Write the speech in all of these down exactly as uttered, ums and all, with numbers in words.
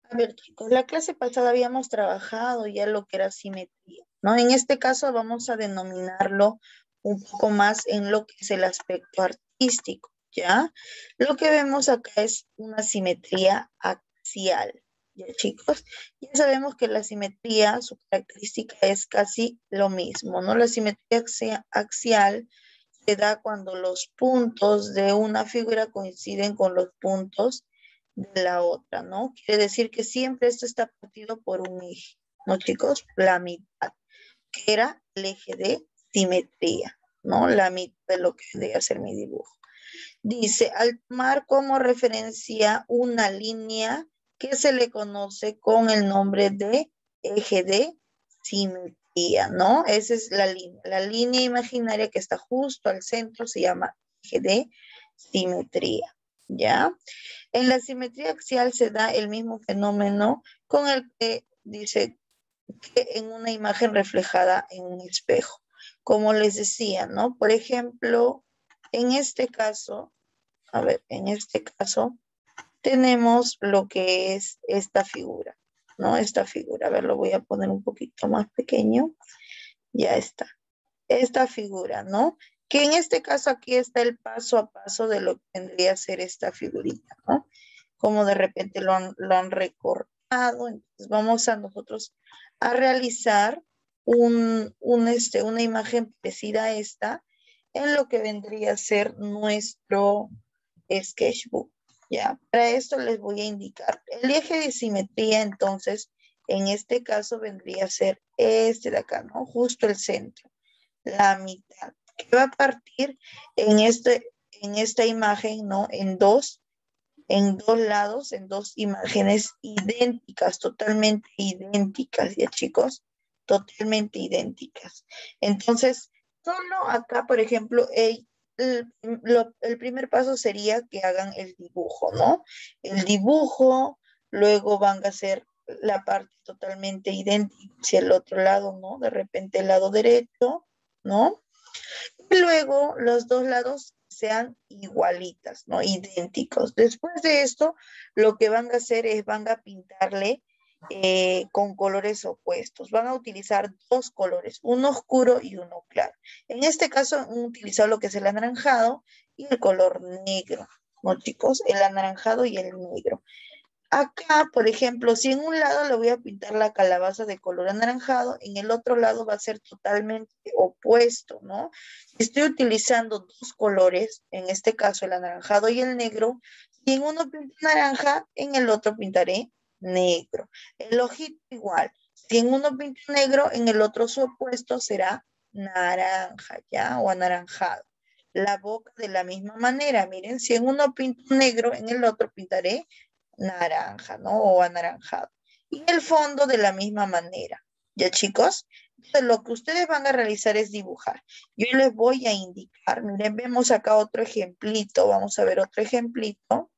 A ver, chicos, la clase pasada habíamos trabajado ya lo que era simetría, ¿no? En este caso vamos a denominarlo un poco más en lo que es el aspecto artístico, ¿ya? Lo que vemos acá es una simetría axial, ¿ya, chicos? Ya sabemos que la simetría, su característica es casi lo mismo, ¿no? La simetría axia- axial se da cuando los puntos de una figura coinciden con los puntos de la otra, ¿no? Quiere decir que siempre esto está partido por un eje, ¿no, chicos? La mitad, que era el eje de simetría, ¿no? La mitad de lo que debería ser mi dibujo. Dice, al tomar como referencia una línea que se le conoce con el nombre de eje de simetría, ¿no? Esa es la línea. La línea imaginaria que está justo al centro se llama eje de simetría, ¿ya? En la simetría axial se da el mismo fenómeno con el que dice que en una imagen reflejada en un espejo. Como les decía, ¿no? Por ejemplo, en este caso, a ver, en este caso tenemos lo que es esta figura, ¿no? Esta figura, a ver, lo voy a poner un poquito más pequeño. Ya está. Esta figura, ¿no? Que en este caso aquí está el paso a paso de lo que vendría a ser esta figurita, ¿no? Como de repente lo han, lo han recortado, entonces vamos a nosotros a realizar un, un, este, una imagen parecida a esta en lo que vendría a ser nuestro sketchbook, ¿ya? Para esto les voy a indicar el eje de simetría, entonces, en este caso vendría a ser este de acá, ¿no? Justo el centro, la mitad, que va a partir en, este, en esta imagen, ¿no? En dos, en dos lados, en dos imágenes idénticas, totalmente idénticas, ¿ya, chicos? Totalmente idénticas. Entonces, solo acá, por ejemplo, el, el, lo- el primer paso sería que hagan el dibujo, ¿no? El dibujo, luego van a hacer la parte totalmente idéntica hacia el otro lado, ¿no? De repente el lado derecho, ¿no? Y luego los dos lados sean igualitas, ¿no? Idénticos. Después de esto, lo que van a hacer es van a pintarle eh, con colores opuestos. Van a utilizar dos colores, uno oscuro y uno claro. En este caso han utilizado lo que es el anaranjado y el color negro, ¿no, chicos? El anaranjado y el negro. Acá, por ejemplo, si en un lado le voy a pintar la calabaza de color anaranjado, en el otro lado va a ser totalmente opuesto, ¿no? Si estoy utilizando dos colores, en este caso el anaranjado y el negro, si en uno pinto naranja, en el otro pintaré negro. El ojito igual, si en uno pinto negro, en el otro su opuesto será naranja, ¿ya? O anaranjado. La boca de la misma manera, miren, si en uno pinto negro, en el otro pintaré naranja, ¿no? O anaranjado. Y el fondo de la misma manera. ¿Ya, chicos? Entonces, lo que ustedes van a realizar es dibujar. Yo les voy a indicar, miren, vemos acá otro ejemplito, vamos a ver otro ejemplito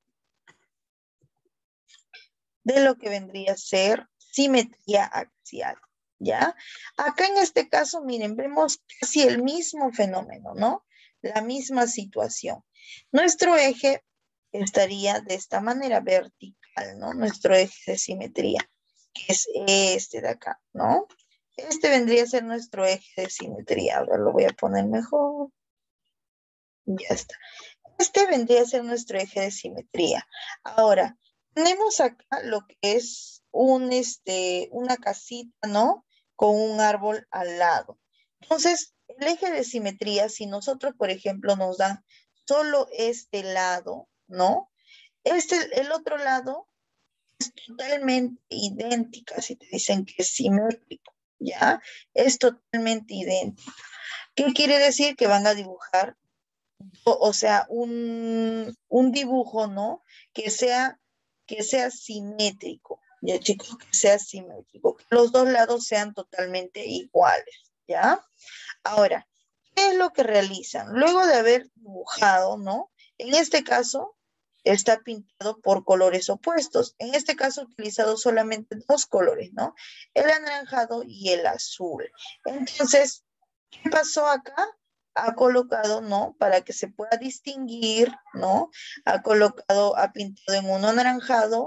de lo que vendría a ser simetría axial, ¿ya? Acá en este caso, miren, vemos casi el mismo fenómeno, ¿no? La misma situación. Nuestro eje estaría de esta manera vertical, ¿no? Nuestro eje de simetría, que es este de acá, ¿no? Este vendría a ser nuestro eje de simetría. Ahora lo voy a poner mejor. Ya está. Este vendría a ser nuestro eje de simetría. Ahora, tenemos acá lo que es un, este, una casita, ¿no? Con un árbol al lado. Entonces, el eje de simetría, si nosotros, por ejemplo, nos dan solo este lado, ¿no? Este, el otro lado es totalmente idéntica, si te dicen que es simétrico, ¿ya? Es totalmente idéntico. ¿Qué quiere decir? Que van a dibujar o, o sea, un, un dibujo, ¿no? Que sea, que sea simétrico, ya chicos, que sea simétrico, que los dos lados sean totalmente iguales, ¿ya? Ahora, ¿qué es lo que realizan? Luego de haber dibujado, ¿no? En este caso, está pintado por colores opuestos. En este caso, he utilizado solamente dos colores, ¿no? El anaranjado y el azul. Entonces, ¿qué pasó acá? Ha colocado, ¿no? Para que se pueda distinguir, ¿no? Ha colocado, ha pintado en uno anaranjado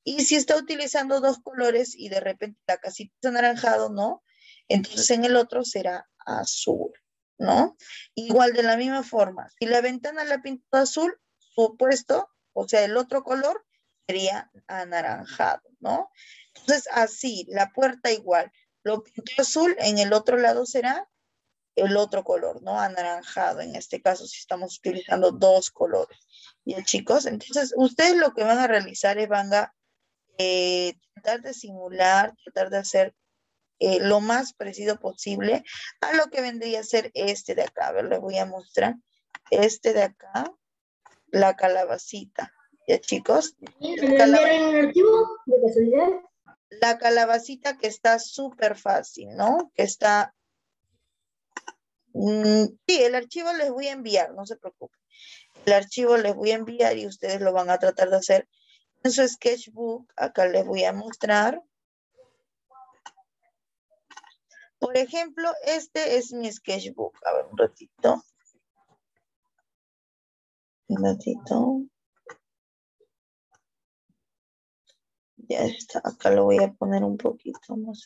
Y si está utilizando dos colores y de repente la casita es anaranjado, ¿no? Entonces en el otro será azul, ¿no? Igual de la misma forma, si la ventana la pintó azul, su opuesto, o sea, el otro color sería anaranjado, ¿no? Entonces así, la puerta igual, lo pintó azul, en el otro lado será el otro color, ¿no? Anaranjado, en este caso, si estamos utilizando dos colores. ¿Ya, chicos? Entonces, ustedes lo que van a realizar es van a eh, tratar de simular, tratar de hacer eh, lo más parecido posible a lo que vendría a ser este de acá. A ver, les voy a mostrar. Este de acá, la calabacita. ¿Ya, chicos? ¿Y La, me lo calab enviaron en archivo de casualidad? la calabacita que está súper fácil, ¿no? Que está... Mm, sí, el archivo les voy a enviar, no se preocupen. El archivo les voy a enviar y ustedes lo van a tratar de hacer en su sketchbook. Acá les voy a mostrar. Por ejemplo, este es mi sketchbook. A ver, un ratito. Un ratito. Ya está. Acá lo voy a poner un poquito más.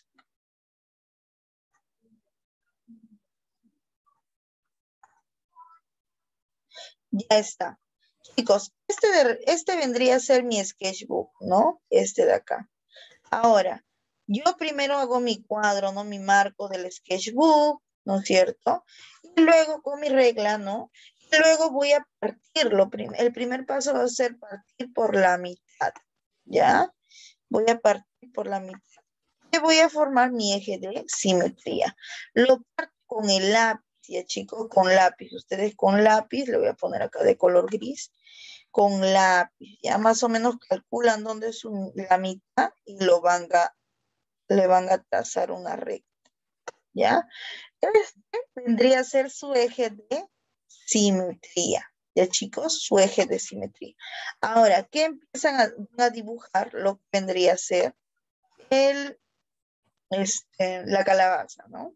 Ya está. Chicos, este, de, este vendría a ser mi sketchbook, ¿no? Este de acá. Ahora, yo primero hago mi cuadro, ¿no? Mi marco del sketchbook, ¿no es cierto? Y luego con mi regla, ¿no? Y luego voy a partirlo. El primer paso va a ser partir por la mitad, ¿ya? Voy a partir por la mitad. Y voy a formar mi eje de simetría. Lo parto con el lápiz, ya chicos, con lápiz. Ustedes con lápiz, le voy a poner acá de color gris, con lápiz. Ya más o menos calculan dónde es un, la mitad y lo van a le van a trazar una recta, ¿ya? Este vendría a ser su eje de simetría, ¿ya, chicos? Su eje de simetría. Ahora, ¿qué empiezan a, a dibujar? Lo que vendría a ser el, este, la calabaza, ¿no?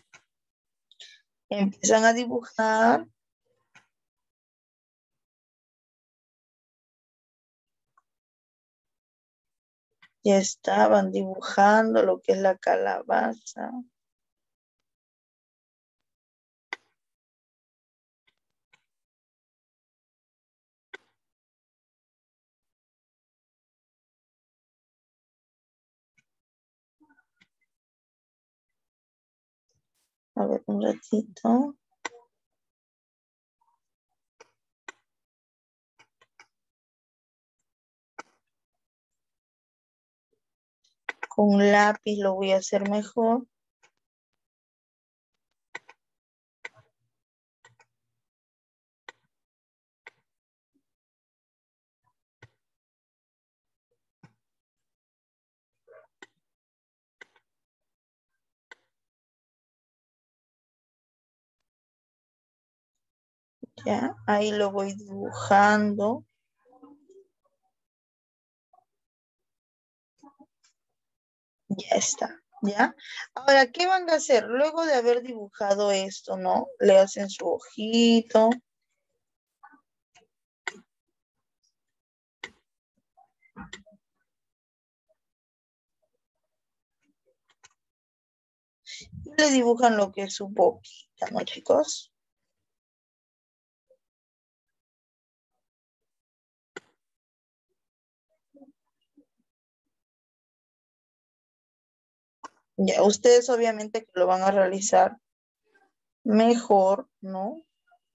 Empiezan a dibujar. Ya estaban dibujando lo que es la calabaza. A ver, un ratito. Con lápiz lo voy a hacer mejor. Ya, ahí lo voy dibujando. Ya está, ¿ya? Ahora, ¿qué van a hacer? Luego de haber dibujado esto, ¿no? Le hacen su ojito. Y le dibujan lo que es su boquita, ¿no, chicos? Ya, ustedes obviamente que lo van a realizar mejor, ¿no?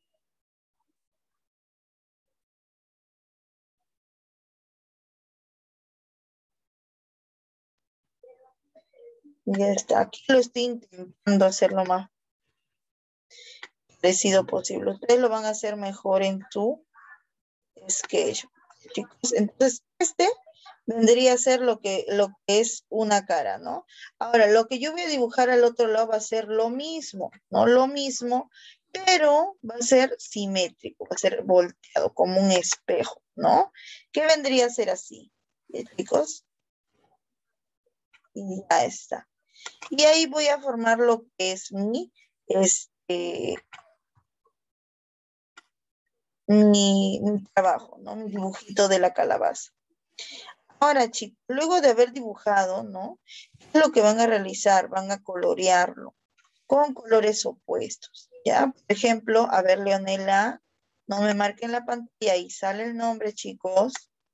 Ya está, aquí lo estoy intentando hacer lo más parecido posible. Ustedes lo van a hacer mejor en tu sketch, chicos. Entonces, este vendría a ser lo que, lo que es una cara, ¿no? Ahora, lo que yo voy a dibujar al otro lado va a ser lo mismo, ¿no? Lo mismo, pero va a ser simétrico, va a ser volteado como un espejo, ¿no? ¿Qué vendría a ser así? ¿Eh, chicos? Y ya está. Y ahí voy a formar lo que es mi, este, mi, mi trabajo, ¿no? Mi dibujito de la calabaza. Ahora, chicos, luego de haber dibujado, ¿no? ¿Qué es lo que van a realizar? Van a colorearlo con colores opuestos, ¿ya? Por ejemplo, a ver, Leonela, no me marquen la pantalla, ahí sale el nombre, chicos,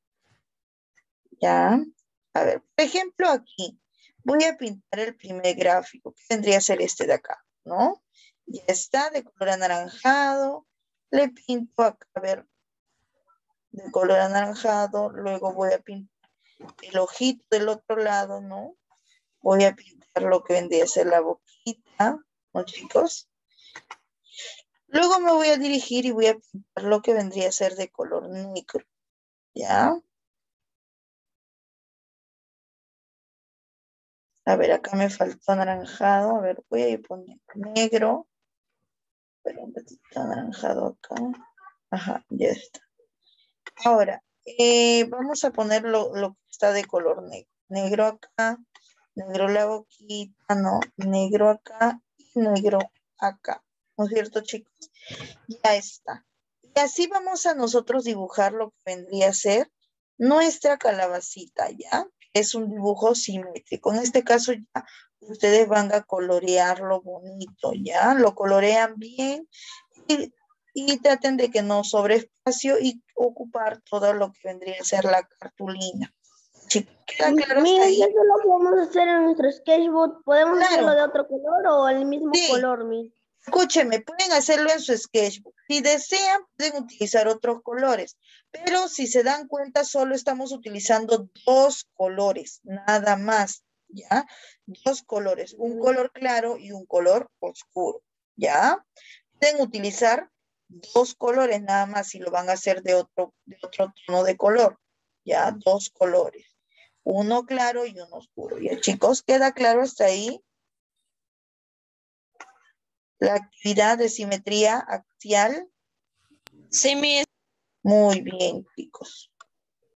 ¿ya? A ver, por ejemplo, aquí voy a pintar el primer gráfico, que tendría que ser este de acá, ¿no? Ya está, de color anaranjado, le pinto acá, a ver, de color anaranjado, luego voy a pintar el ojito del otro lado, ¿no? Voy a pintar lo que vendría a ser la boquita, ¿no, chicos? Luego me voy a dirigir y voy a pintar lo que vendría a ser de color negro, ¿ya? A ver, acá me faltó anaranjado. A ver, voy a ir poniendo negro. Pero un ratito anaranjado acá. Ajá, ya está. Ahora, eh, vamos a poner lo, lo que está de color negro. Negro acá, negro la boquita, ¿no? Negro acá y negro acá. ¿No es cierto, chicos? Ya está. Y así vamos a nosotros dibujar lo que vendría a ser nuestra calabacita, ¿ya? Es un dibujo simétrico. En este caso ya ustedes van a colorearlo bonito, ¿ya? Lo colorean bien y, y traten de que no sobre espacio y ocupar todo lo que vendría a ser la cartulina. Chicos, ¿queda claro hasta Mira, ahí? eso lo podemos hacer en nuestro sketchbook. ¿Podemos hacerlo Claro, de otro color o el mismo sí. color, mi? Escúcheme, pueden hacerlo en su sketchbook. Si desean, pueden utilizar otros colores. Pero si se dan cuenta, solo estamos utilizando dos colores, nada más, ¿ya? Dos colores, un color claro y un color oscuro, ¿ya? Pueden utilizar dos colores nada más si lo van a hacer de otro, de otro tono de color, ¿ya? Dos colores, uno claro y uno oscuro. ¿Ya, chicos? ¿Queda claro hasta ahí? La actividad de simetría axial. Sí, mi Muy bien, chicos.